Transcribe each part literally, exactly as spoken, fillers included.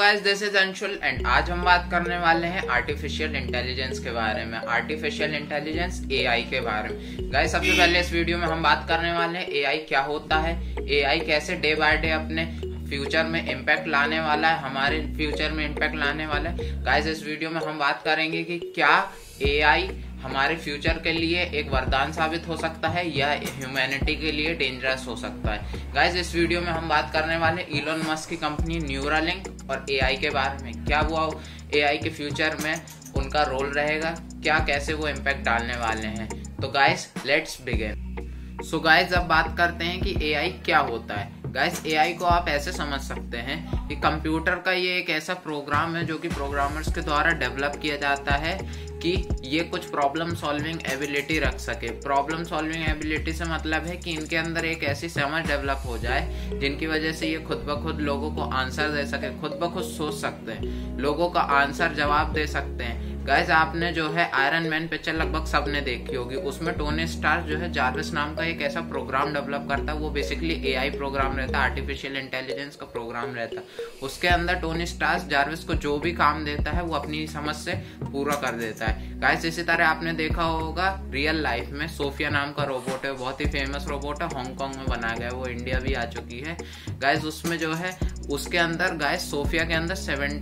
Guys, this is Anshul and आज हम बात करने वाले हैं आर्टिफिशियल इंटेलिजेंस के बारे में। आर्टिफिशियल इंटेलिजेंस एआई के बारे में। गाइस, सबसे पहले इस वीडियो में हम बात करने वाले हैं एआई क्या होता है, एआई कैसे डे बाय डे अपने फ्यूचर में इम्पैक्ट लाने वाला है, हमारे फ्यूचर में इम्पैक्ट लाने वाला है। गाइस, इस वीडियो में हम बात करेंगे कि क्या एआई हमारे फ्यूचर के लिए एक वरदान साबित हो सकता है या ह्यूमैनिटी के लिए डेंजरस हो सकता है। गाइस, इस वीडियो में हम बात करने वाले इलोन मस्क की कंपनी न्यूरालिंक और एआई के बारे में। क्या वो एआई के फ्यूचर में उनका रोल रहेगा, क्या कैसे वो इम्पैक्ट डालने वाले हैं। तो guys, let's begin. So guys, अब बात करते हैं कि एआई क्या होता है। गाइस, एआई को आप ऐसे समझ सकते हैं कि कंप्यूटर का ये एक ऐसा प्रोग्राम है जो कि प्रोग्रामर्स के द्वारा डेवलप किया जाता है कि ये कुछ प्रॉब्लम सॉल्विंग एबिलिटी रख सके। प्रॉब्लम सॉल्विंग एबिलिटी से मतलब है कि इनके अंदर एक ऐसी समझ डेवलप हो जाए जिनकी वजह से ये खुद ब खुद लोगों को आंसर दे सके, खुद ब खुद सोच सकते हैं, लोगों का आंसर जवाब दे सकते हैं। गाइस, आपने जो है आयरन मैन पिक्चर लगभग सबने देखी होगी। उसमें टोनी स्टार्क जो है जार्विस नाम का एक ऐसा प्रोग्राम डेवलप करता है, वो बेसिकली एआई प्रोग्राम रहता है, आर्टिफिशियल इंटेलिजेंस का प्रोग्राम रहता है। उसके अंदर टोनी स्टार्क जार्विस को जो भी काम देता है वो अपनी समझ से पूरा कर देता है। गाइस, इसी तरह आपने देखा होगा रियल लाइफ में सोफिया नाम का रोबोट है, बहुत ही फेमस रोबोट है, हांगकांग में बनाया गया, वो इंडिया भी आ चुकी है। गाइस, उसमें जो है उसके अंदर गाइस सोफिया के अंदर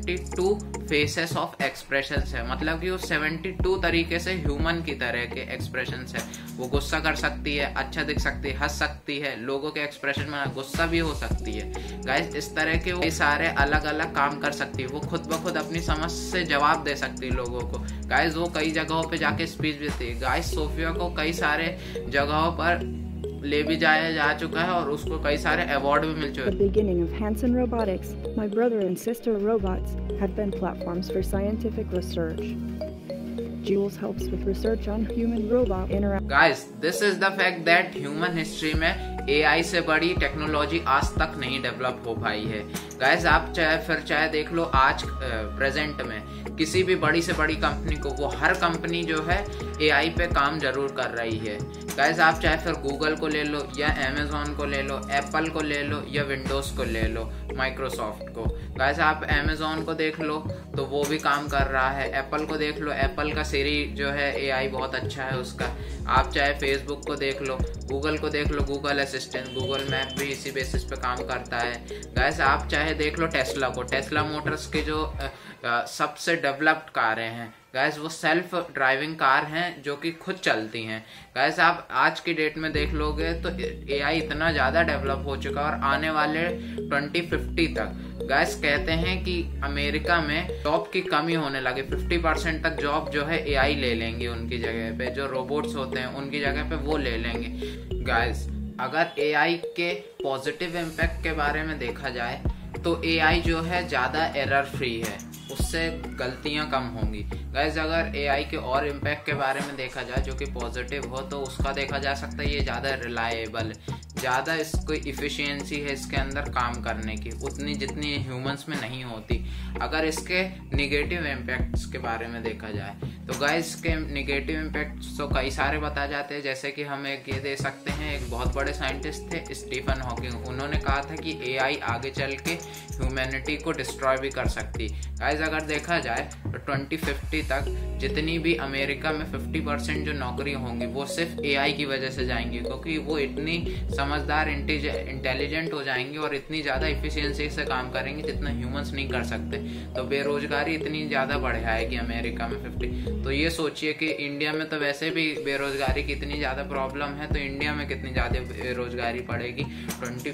बहत्तर फेसेस ऑफ एक्सप्रेशंस है, मतलब कि वो बहत्तर तरीके से ह्यूमन की तरह के एक्सप्रेशंस है। वो गुस्सा कर सकती है, अच्छा दिख सकती है, हंस सकती है, लोगों के एक्सप्रेशन में गुस्सा भी हो सकती है। गाइस, इस तरह के वो सारे अलग अलग काम कर सकती है। वो खुद ब खुद अपनी समझ से जवाब दे सकती है लोगों को। गाइस, वो कई जगहों पे जाके स्पीच देती है। गाइस, सोफिया को कई सारे जगहों पर ले भी जाया जा चुका है और उसको कई सारे अवार्ड भी मिल चुके हैं। The beginning of Hanson Robotics, my brother and sister robots have been platforms for scientific research. Jules helps with research on human-robot interaction. Guys, this is the fact that human history में AI से बड़ी technology आज तक नहीं develop हो पाई है। Guys, आप चाहे फिर चाहे देख लो आज प्रेजेंट में किसी भी बड़ी से बड़ी कंपनी को, वो हर कंपनी जो है एआई पे काम जरूर कर रही है। गाइस, आप चाहे फिर गूगल को ले लो या अमेजोन को ले लो, एप्पल को ले लो या विंडोज को ले लो, माइक्रोसॉफ्ट को। गाइस, आप अमेजोन को देख लो तो वो भी काम कर रहा है। एप्पल को देख लो, एप्पल का सीरी जो है एआई बहुत अच्छा है उसका। आप चाहे फेसबुक को देख लो, गूगल को देख लो, गूगल असिस्टेंट, गूगल मैप भी इसी बेसिस पे काम करता है। गाइस, आप चाहे देख लो टेस्ला को, टेस्ला मोटर्स के जो आ, आ, सबसे डेवलप्ड कारें हैं। गाइस, वो सेल्फ ड्राइविंग कार हैं जो कि खुद चलती हैं। गाइस, आप आज की डेट में देख लोगे तो एआई इतना ज़्यादा डेवलप हो चुका है और आने वाले ट्वेंटी फिफ्टी तक गाइस कहते हैं कि अमेरिका में जॉब की कमी होने लगी। फिफ्टी परसेंट तक जॉब जो है एआई ले लेंगे उनकी जगह पे, जो रोबोट्स होते हैं उनकी जगह पे वो ले लेंगे। गाइस, अगर एआई के पॉजिटिव इम्पैक्ट के बारे में देखा जाए तो एआई जो है ज़्यादा एरर फ्री है, उससे गलतियां कम होंगी। गाइस, अगर एआई के और इम्पैक्ट के बारे में देखा जाए जो कि पॉजिटिव हो तो उसका देखा जा सकता है ये ज़्यादा रिलायबल, ज़्यादा इसको इफ़िशियंसी है इसके अंदर काम करने की, उतनी जितनी ह्यूमंस में नहीं होती। अगर इसके निगेटिव इम्पैक्ट्स के बारे में देखा जाए तो गाइस, के निगेटिव इम्पैक्ट्स तो कई सारे बताए जाते हैं। जैसे कि हम एक ये दे सकते हैं, एक बहुत बड़े साइंटिस्ट थे स्टीफन हॉकिंग, उन्होंने कहा था कि एआई आगे चल के ह्यूमैनिटी को डिस्ट्रॉय भी कर सकती। गाइस, अगर देखा जाए तो ट्वेंटी फिफ्टी तक जितनी भी अमेरिका में फिफ्टी परसेंट जो नौकरी होंगी वो सिर्फ एआई की वजह से जाएंगी, क्योंकि वो इतनी समझदार, इंटेलिजेंट हो जाएंगी और इतनी ज़्यादा इफिशियंसी से काम करेंगे जितना ह्यूमंस नहीं कर सकते। तो बेरोजगारी इतनी ज़्यादा बढ़ जाएगी अमेरिका में फिफ्टी। तो ये सोचिए कि इंडिया में तो वैसे भी बेरोजगारी की इतनी ज़्यादा प्रॉब्लम है, तो इंडिया में कितनी ज़्यादा बेरोजगारी पड़ेगी ट्वेंटी।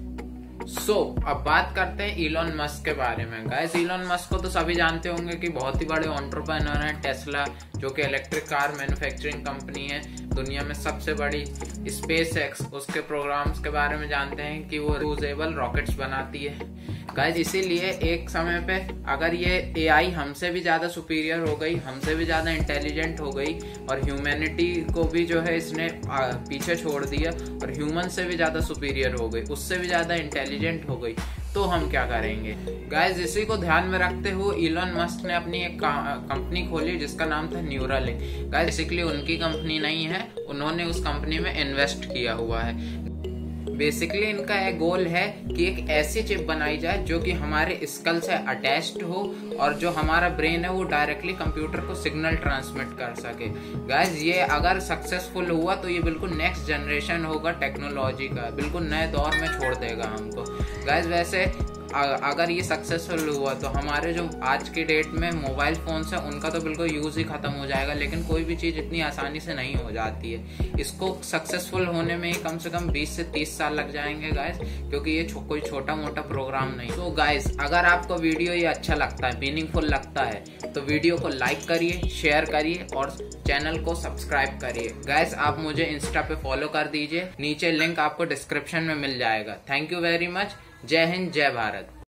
सो so, अब बात करते हैं इलोन मस्क के बारे में। गाइस, इलोन मस्क को तो सभी जानते होंगे कि बहुत ही बड़े एंटरप्रेन्योर हैं। टेस्ला जो कि इलेक्ट्रिक कार मैन्युफैक्चरिंग कंपनी है, दुनिया में सबसे बड़ी। स्पेस एक्स, उसके प्रोग्राम्स के बारे में जानते हैं कि वो यूजेबल रॉकेट्स बनाती है। गाइस, इसीलिए एक समय पे अगर ये एआई हमसे भी ज़्यादा सुपीरियर हो गई, हमसे भी ज़्यादा इंटेलिजेंट हो गई और ह्यूमैनिटी को भी जो है इसने पीछे छोड़ दिया और ह्यूमन से भी ज़्यादा सुपीरियर हो गई, उससे भी ज़्यादा इंटेलिजेंट हो गई, तो हम क्या करेंगे। गाइस, इसी को ध्यान में रखते हुए इलोन मस्क ने अपनी एक कंपनी खोली जिसका नाम था न्यूरालिंक। गाइस, बेसिकली उनकी कंपनी नहीं है, उन्होंने उस कंपनी में इन्वेस्ट किया हुआ है। बेसिकली इनका एक गोल है कि एक ऐसी चिप बनाई जाए जो कि हमारे स्कल से अटैच्ड हो और जो हमारा ब्रेन है वो डायरेक्टली कंप्यूटर को सिग्नल ट्रांसमिट कर सके। गाइज ये अगर सक्सेसफुल हुआ तो ये बिल्कुल नेक्स्ट जनरेशन होगा टेक्नोलॉजी का, बिल्कुल नए दौर में छोड़ देगा हमको। गाइज वैसे अगर ये सक्सेसफुल हुआ तो हमारे जो आज के डेट में मोबाइल फोन्स है उनका तो बिल्कुल यूज ही खत्म हो जाएगा, लेकिन कोई भी चीज इतनी आसानी से नहीं हो जाती है। इसको सक्सेसफुल होने में कम से कम बीस से तीस साल लग जाएंगे गाइस, क्योंकि ये छो, कोई छोटा मोटा प्रोग्राम नहीं। तो गाइस अगर आपको वीडियो ये अच्छा लगता है, मीनिंगफुल लगता है, तो वीडियो को लाइक करिए, शेयर करिए और चैनल को सब्सक्राइब करिए। गाइस आप मुझे इंस्टा पे फॉलो कर दीजिए, नीचे लिंक आपको डिस्क्रिप्शन में मिल जाएगा। Thank you very much. जय हिंद, जय भारत।